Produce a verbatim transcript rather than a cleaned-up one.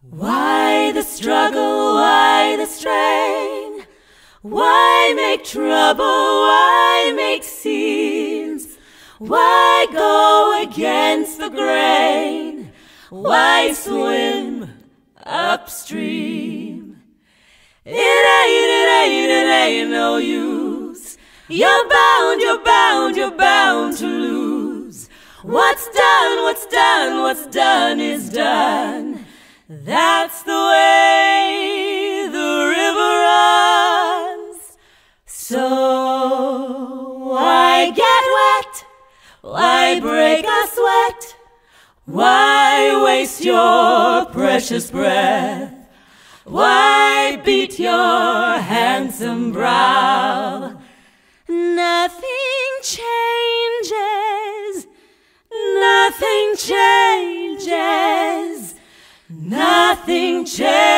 Why the struggle, why the strain? Why make trouble, why make scenes? Why go against the grain? Why swim upstream? It ain't, it ain't, it ain't no use. You're bound, you're bound, you're bound to lose. What's done, what's done, what's done is done. That's the way the river runs. So why get wet? Why break a sweat? Why waste your precious breath? Why beat your handsome brow? Nothing changes, nothing changes, nothing changes.